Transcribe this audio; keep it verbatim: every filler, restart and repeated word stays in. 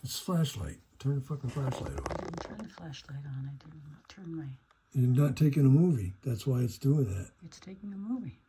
It's flashlight. Turn the fucking flashlight I off. didn't turn the flashlight on. I didn't turn my... You're not taking a movie. That's why it's doing that. It's taking a movie.